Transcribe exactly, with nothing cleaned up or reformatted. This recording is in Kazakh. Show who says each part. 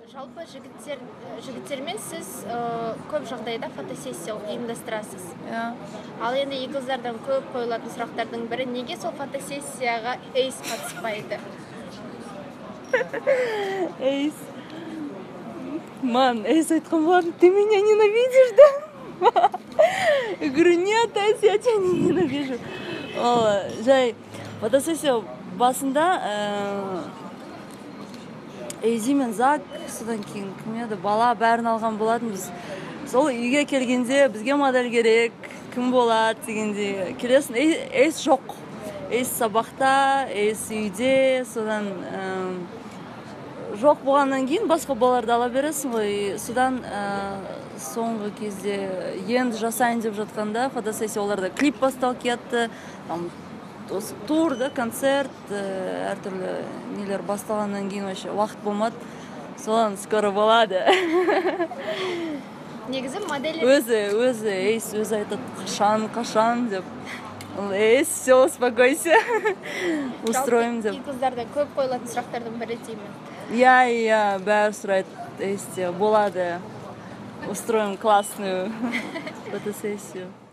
Speaker 1: Жалпы жігіттер жігіттермен сіз көп жағдайда фотосессия ұйымдастырасыз. Ал енді қыздардан көп қойылатын сұрақтардың бірі, неге сол фотосессияға эйс қатыспайды?
Speaker 2: Эйс. Ман, эйс айтқан болатын, ты меня ненавидишь, да? Я говорю, нет, эйс, я тебя не ненавижу. Жай, фотосессия басында Эйзи мен Зак, содан кейін кім еді, бала бәрін алған болатын. Біз сол үйге келгенде бізге модель керек, кім болады дегенде келесін. Эйс жоқ. Эйс сабақта, эйс үйде, содан жоқ болғаннан кейін басқа балаларды ала бересің ғой. Содан соңғы кезде енді жасайын деп жатқанда фотосессия оларда клип басталып кетті. Тур, да, концерт, әртүрлі нелер басталғаннан кейін вообще уақыт болмады. Содан скоро болады.
Speaker 1: Негізі модель
Speaker 2: өзі, өзі, эйс өзі айтады, қашан, қашан деп. Эйс, все, успокойся. Устроим деп.
Speaker 1: Қыздарда көп қойылатын сұрақтардың бірі деймін.
Speaker 2: Иә, иә, бәрі сұрайды, эйсте, болады. Устроим классную фотосессию.